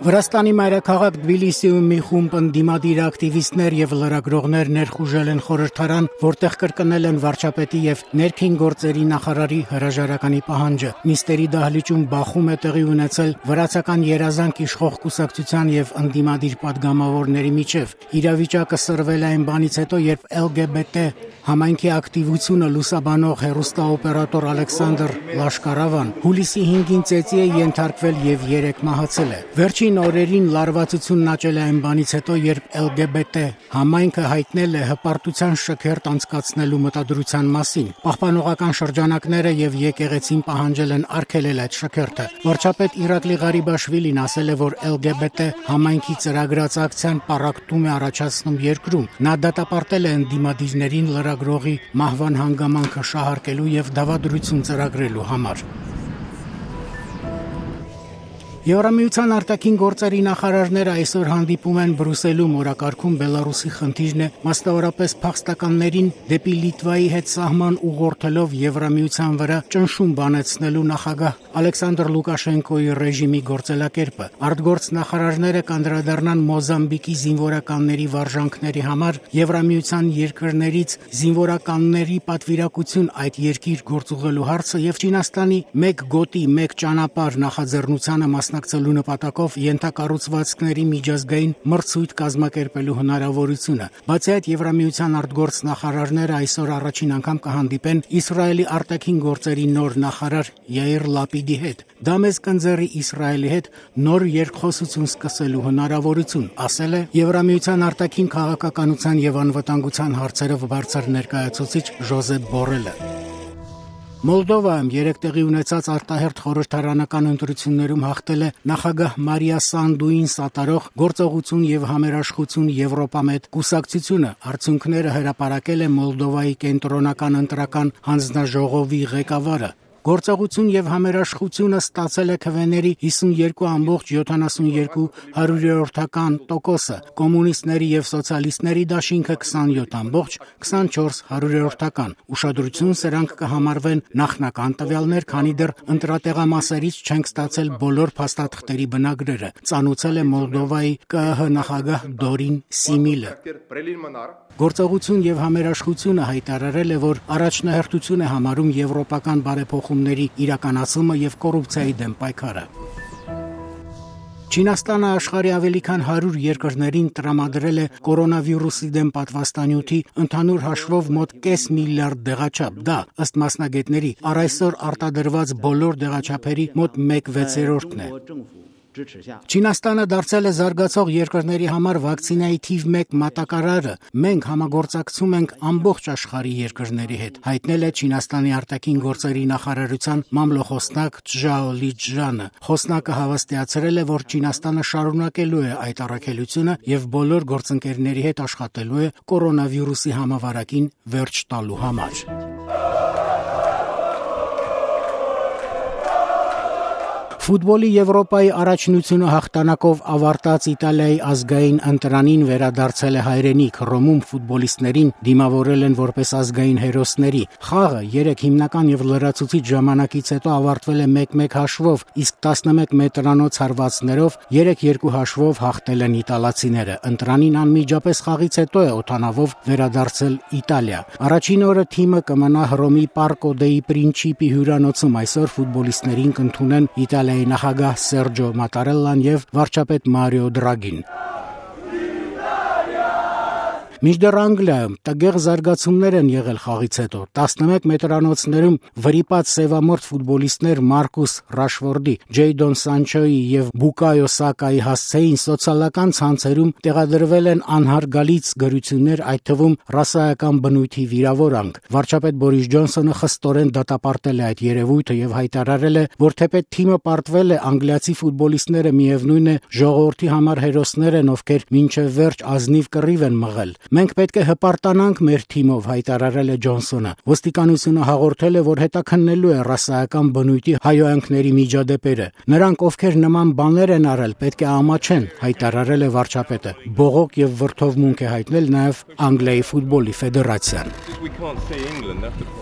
Վրաստանի մայրաքաղաք Թբիլիսիում մի խումբ ընդդիմադիր ակտիվիստներ եւ լրագրողներ ներխուժել են խորհրդարան, որտեղ կրկնել են վարչապետի եւ ներքին գործերի նախարարի հրաժարականի պահանջը։ Նիստերի դահլիճում բախում է տեղի ունեցել վրացական երազանք իշխող կուսակցության եւ ընդդիմադիր падգամավորների միջև։ Իրավիճակը սրվել է այն բանից հետո, երբ LGBT համայնքի ակտիվությունը լուսաբանող հեռուստաօպերատոր Ալեքսանդր Լաշկարավան հուլիսի 5-ին ծեծի է ենթարկվել եւ 3 մահացել է։ Վերջին օրերին լարվածությունն աճել է այն բանից հետո, երբ LGBT համայնքը հայտնել է հպարտության շքերթ անցկացնելու մտադրության մասին։ Պահպանողական շրջանակները եւ եկեղեցին պահանջել են արգելել այդ շքերթը։ Վարչապետ Իրակլի Ղարիբաշվիլին ասել է, որ LGBT համայնքի ծրագրած ակցիան պառակտում է առաջացնում երկրում։ Նա դատապարտել է ընդդիմադիրներին լրագրողի մահվան հանգամանքը շահարկելու եւ դավադրություն ծրագրելու համար։ Եվրամիության արտաքին գործերի նախարարները այսօր հանդիպում են Բրյուսելում, օրակարգում Բելարուսի խնդիրն է, մասնավորապես փախստականներին դեպի Լիտվայի հետ սահման ուղղորդելով Եվրամիության վրա ճնշում բանեցնելու նախագահ Ալեքսանդր Լուկաշենկոյի ռեժիմի գործելակերպը։ Արտգործ նախարարները կանդրադառնան Մոզամբիկի զինվորականների վարժանքների համար Եվրամիության երկրներից զինվորականների պատվիրակություն այդ երկիր գործուղելու հարցը եւ Չինաստանի մեկ գոտի, մեկ ճանապարհ նախաձեռնությանը մասնակցելու նպատակով ենթակառուցվածքների միջազգային մրցույթ կազմակերպելու հնարավորությունը։ Բացի այդ, Եվրամիության արտգործ նախարարները այսօր առաջին անգամ կհանդիպեն Իսրայելի արտաքին գործերի նոր նախարար Յայիր Լապիդի հետ։ Դա մեզ կընձեռի Իսրայելի հետ նոր երկխոսություն սկսելու հնարավորություն, ասել է Եվրամիության արտաքին քաղաքականության եւ անվտանգության հարցերով բարձր ներկայացուցիչ Ժոզեփ Բորելը։ Մոլդովայում 3 տեղի ունեցած արտահերթ խորհրդարանական ընտրություններում հաղթել է նախագահ Մարիա Սանդուին սատարող գործողություն եւ համերաշխություն Եվրոպամետ կուսակցությունը։ Արդյունքները հրապարակել է Մոլդովայի կենտրոնական ընտրական հանձնաժողովի ղեկավարը։ Գործողություն եւ համերաշխությունը ստացել է քվեների 52,72%, կոմունիստների եւ սոցիալիստների դաշինքը 27,24%։ Ուշադրություն սրանք կհամարվեն նախնական տվյալներ, քանի դեռ ընտրատեղամասերից չենք ստացել բոլոր փաստաթղթերի բնագրերը, ծանուցել է Մոլդովայի ԿԸՀ նախագահ Դորին Սիմիլը։ Գործողություն եւ համերաշխությունը հայտարարել է, որ առաջնահերթություն է համարում եվրոպական բարեփոխումների իրականացումը եւ կոռուպցիայի դեմ պայքարը։ Չինաստանը աշխարհի ավելի քան 100 երկրներին տրամադրել է կորոնավիրուսի դեմ պատվաստանյութի ընդհանուր հաշվով մոտ 5 միլիարդ դեղաչափ։ Դա, ըստ մասնագետների, առայսօր արտադրված բոլոր դեղաչափերի մոտ 1/6-ն է։ Չինաստանը դարձել է զարգացող երկրների համար վակցինայի թիվ 1 մատակարարը։ Մենք համագործակցում ենք ամբողջ աշխարհի երկրների հետ, հայտնել է Չինաստանի արտաքին գործերի նախարարության մամլոխոսնակ Չժաո Լիջանը։ Խոսնակը հավաստիացրել է, որ Չինաստանը շարունակելու է այդ առաքելությունը եւ բոլոր գործընկերների հետ աշխատելու է կորոնավիրուսի համավարակին վերջ տալու համար։ Ֆուտբոլի Եվրոպայի առաջնությունը հաղթանակով ավարտած Իտալիայի ազգային ընտրանին վերադարձել է հայրենիք։ Հռոմում ֆուտբոլիստներին դիմավորել են որպես ազգային հերոսների։ Խաղը 3 հիմնական եւ լրացուցիչ ժամանակից հետո ավարտվել է 1-1 հաշվով, իսկ 11 մետրանոց հարվածներով 3-2 հաշվով հաղթել են իտալացիները։ Ընտրանին անմիջապես խաղից հետո է օդանավով վերադարձել Իտալիա։ Առաջին օրը թիմը կմնա Հռոմի Պարկո դեի Պրինչիպի հյուրանոցում։ Այսօր ֆուտբոլիստներին կընդունեն Իտալիայի նախագահ Սերջո Մատարելլան եւ վարչապետ Մարիո Դրագին։ Մինչդեռ Անգլիայում տգեղ զարգացումներ են եղել խաղից հետո։ 11 մետրանոցներում վրիպած սևամորթ ֆուտբոլիստներ Մարկուս Ռաշվորդի, Ջեյդոն Սանչոյի եւ Բուկայո Սակայի հասցեին սոցիալական ցանցերում տեղադրվել են անհարգալից գրություններ, այդ թվում ռասայական բնույթի վիրավորանք։ Վարչապետ Բորիս Ջոնսոնը խստորեն դատապարտել է այդ երևույթը եւ հայտարարել է, որ թեպետ թիմը պարտվել է, անգլիացի ֆուտբոլիստները միևնույն է ժողովրդի համար հերոսներ են, ովքեր մինչև վերջ ազնիվ կռիվ են մղել։ Մենք պետք է հպարտանանք մեր թիմով, հայտարարել է Ջոնսոնը։ Ոստիկանությունը հաղորդել է, որ հետաքննելու է ռասայական բնույթի հայոյանքների միջադեպերը։ Նրանք, ովքեր նման բաներ են արել, պետք է ամաչեն, հայտարարել է վարչապետը։ Բողոք եւ վրդովմունք է հայտնել նաեւ Անգլիայի ֆուտբոլի ֆեդերացիան։